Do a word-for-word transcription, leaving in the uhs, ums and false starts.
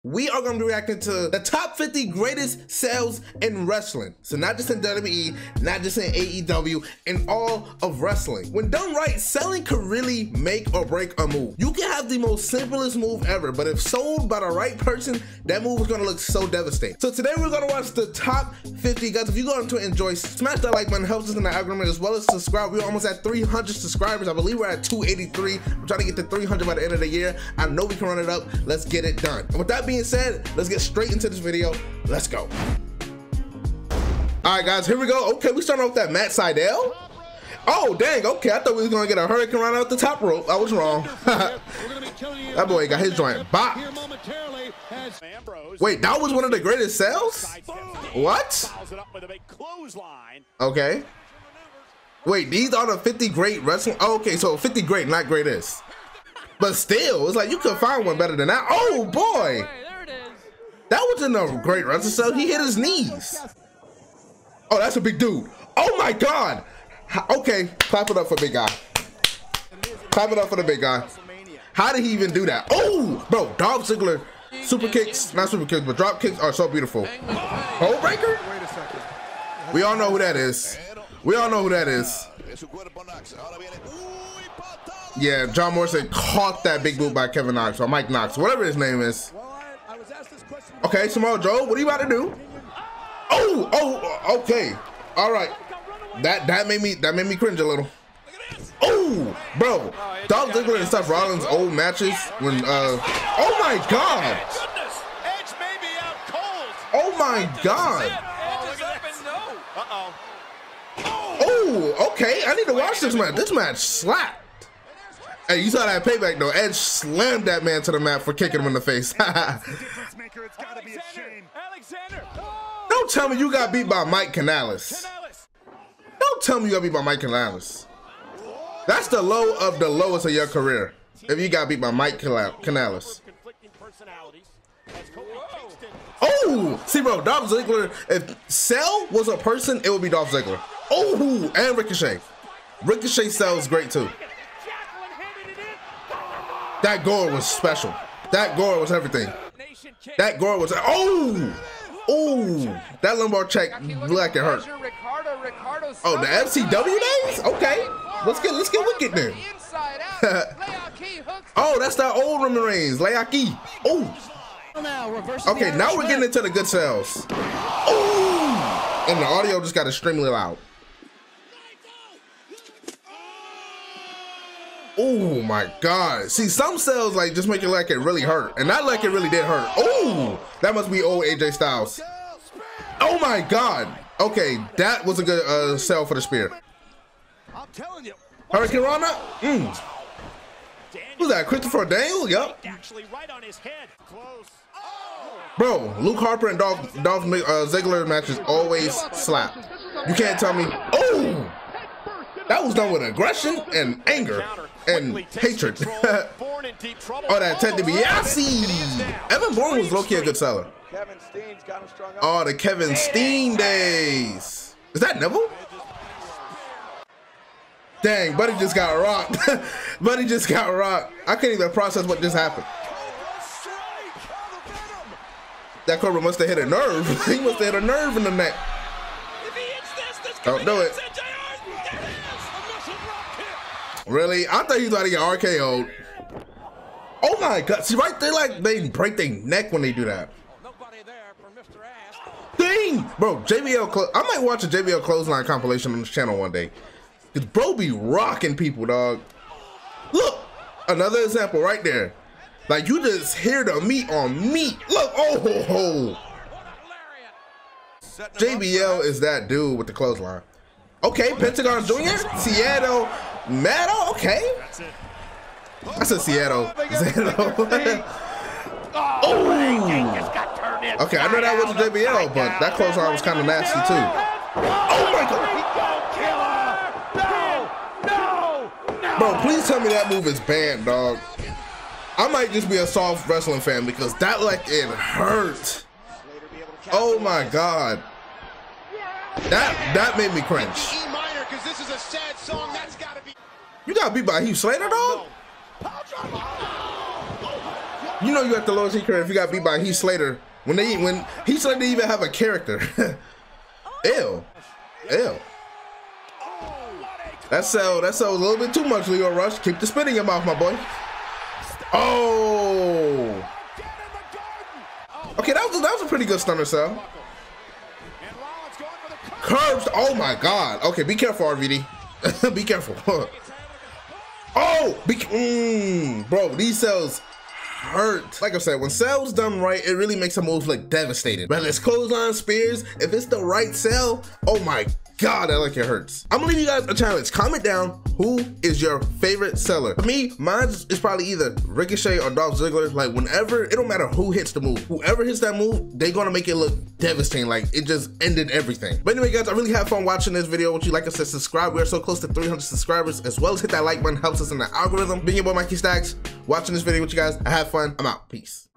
we are going to be reacting to the top fifty greatest sales in wrestling. So not just in W W E, not just in A E W, in all of wrestling. When done right, selling could really make or break a move. You can have the most simplest move ever, but if sold by the right person, that move is going to look so devastating. So today we're going to watch the top fifty. Guys, if you're going to enjoy, smash that like button, helps us in the algorithm, as well as subscribe. We're almost at three hundred subscribers. I believe we're at two eighty-three. We're trying to get to three hundred by the end of the year. I know we can run it up. Let's get it done. And with that being said, let's get straight into this video. Let's go. All right, guys, here we go. Okay, we starting off with that Matt Sydal. Oh, dang. Okay, I thought we was going to get a hurricane run out the top rope. I was wrong. That boy got his joint bop. Wait, that was one of the greatest sales? What? Okay. Wait, these are the fifty great wrestling. Oh, okay, so fifty great, not greatest. But still, it's like you could find one better than that. Oh, boy. That wasn't a great wrestling sale. He hit his knees. Oh, that's a big dude. Oh, my God. Okay, clap it up for big guy. Clap it up for the big guy. How did he even do that? Oh, bro, Dolph Ziggler. Super kicks, not super kicks, but drop kicks are so beautiful. Hold breaker? We all know who that is. We all know who that is. Yeah, John Morrison caught that big boot by Kevin Knox or Mike Knox, whatever his name is. Okay, Samoa Joe, what are you about to do? Oh, oh, okay, all right. That that made me that made me cringe a little. Oh, bro, Dolph Ziggler and Seth Rollins' old matches when uh, oh my God, oh my God. Oh, okay, I need to watch this match. This match slapped. Hey, you saw that payback though. Edge slammed that man to the mat for kicking him in the face. Don't tell me you got beat by Mike Canales. Don't tell me you got beat by Mike Canales. That's the low of the lowest of your career. If you got beat by Mike Canales. Oh, see, bro, Dolph Ziggler. If Cell was a person, it would be Dolph Ziggler. Oh, and Ricochet. Ricochet sells great too. That gore was special. That gore was everything. That gore was. Oh, oh, that lumbar check looked like it hurt. Oh, the F C W days? Okay, let's get let's get wicked then. Oh, that's that old Roman Reigns, Leaki. Oh. Okay, now we're getting into the good sales. Oh, and the audio just got extremely loud. Oh my God. See, some sales like just make it like it really hurt. And not like it really did hurt. Oh, that must be old A J Styles. Oh my God. Okay, that was a good uh, sell for the spear. I'm telling you. Hurricane Rana? Mm. Who's that? Christopher Daniels? Yup. Bro, Luke Harper and Dolph, Dolph uh, Ziggler matches always slap. You can't tell me. Oh, that was done with aggression and anger and hatred. Oh, that Ted DiBiase. Evan Bourne was low-key a good seller. Oh, the Kevin Steen days. Is that Neville? Dang, Buddy just got rocked. Buddy just got rocked. I can't even process what just happened. That Cobra must have hit a nerve. He must have hit a nerve in the neck. Don't do it. Really? I thought he was about to get R K O'd. Oh my God. See, right there, like, they break their neck when they do that. Dang! Bro, J B L, I might watch a J B L Clothesline compilation on this channel one day. Because bro be rocking people, dog. Look, another example right there. Like, you just hear the meat on meat. Look, oh, ho, ho. J B L is that dude with the clothesline. Okay, Pentagon Junior, Seattle, Matto, okay. I said Seattle. Oh. Okay, I know that wasn't J B L, but that clothesline was kind of nasty too. Oh my God. Bro, please tell me that move is banned, dog. I might just be a soft wrestling fan because that, like, it hurt. Oh my God. That that made me cringe. You got beat by Heath Slater, dog? You know you have the lowest heat current if you got beat by Heath Slater. When they when Heath Slater didn't even have a character. Ew. Ew. That cell, that cell was a little bit too much, Lio Rush. Keep the spit in your mouth, my boy. Oh. Okay, that was, that was a pretty good stunner cell. Curves. Oh my God. Okay, be careful, R V D. Be careful. Oh, be, mm, bro, these cells hurt. Like I said, when cells done right, it really makes a move look devastating. Whether it's clothesline, spears, if it's the right cell, oh my God, that like it hurts. I'm gonna leave you guys a challenge. Comment down who is your favorite seller. For me, mine is probably either Ricochet or Dolph Ziggler. Like whenever, it don't matter who hits the move. Whoever hits that move, they're gonna make it look devastating. Like it just ended everything. But anyway, guys, I really had fun watching this video with you. Like I said, subscribe. We're so close to three hundred subscribers, as well as hit that like button. Helps us in the algorithm. Being your boy Mikey Stacks, watching this video with you guys. I had fun. I'm out. Peace.